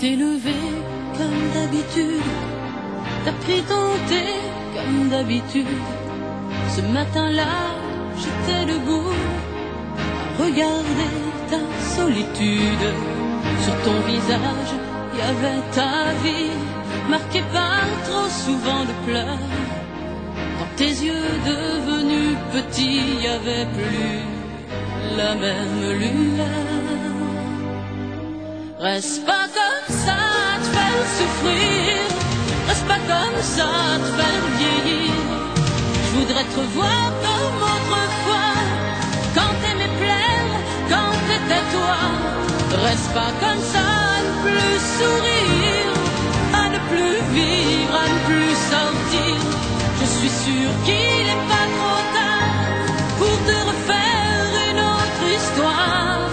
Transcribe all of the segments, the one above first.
t'es levé comme d'habitude, t'as pris ton thé comme d'habitude. Ce matin-là, j'étais debout à regarder ta solitude. Sur ton visage, il y avait ta vie, marquée par trop souvent de pleurs. Dans tes yeux devenus petits, il n'y avait plus la même lueur. Reste pas comme ça à te faire souffrir, reste pas comme ça à te faire vieillir. Je voudrais te revoir comme autrefois, quand t'aimais plaire, quand t'étais toi. Reste pas comme ça à ne plus sourire, à ne plus vivre, à ne plus sortir. Je suis sûr qu'il n'est pas trop tard pour te refaire une autre histoire.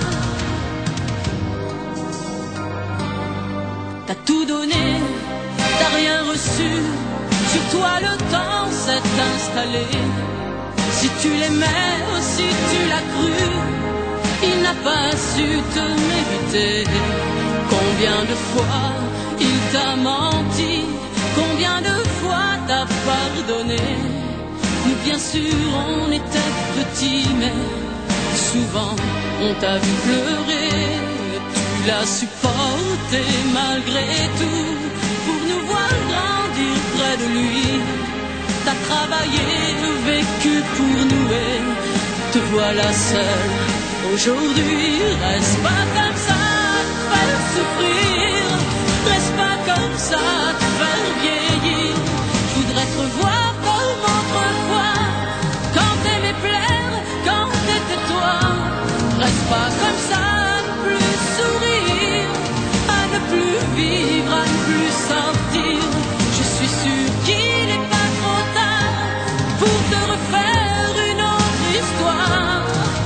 T'as tout donné, t'as rien reçu, sur toi le temps s'est installé. Si tu l'aimais ou si tu l'as cru, il n'a pas su te mériter. Combien de fois il t'a menti, combien de fois t'as pardonné. Nous bien sûr on était petits, mais souvent on t'a vu pleurer. Tu l'as supporté malgré tout, pour nous voir grandir près de lui. T'as travaillé, vécu pour nous et te voilà seul aujourd'hui. Reste pas comme ça à te faire souffrir, reste pas comme ça à te faire vieillir. Je voudrais te revoir comme autrefois, quand t'aimais plaire, quand t'étais toi. Reste pas comme ça à ne plus sourire, à ne plus vivre, à ne plus sortir. Je suis sûr qu'il n'est pas trop tard pour te refaire une autre histoire.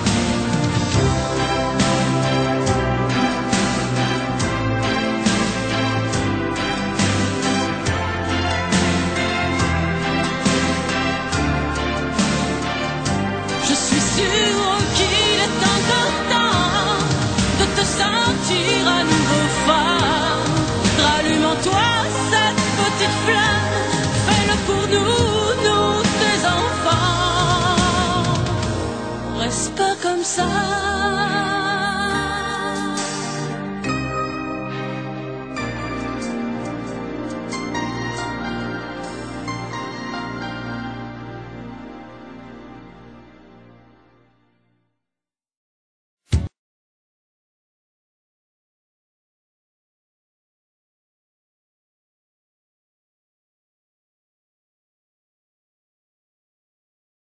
Je suis sûr qu'il est encore temps de te sentir à nouveau fort. Rallume en toi cette petite flamme, fais-le pour nous, nous tes enfants. Reste pas comme ça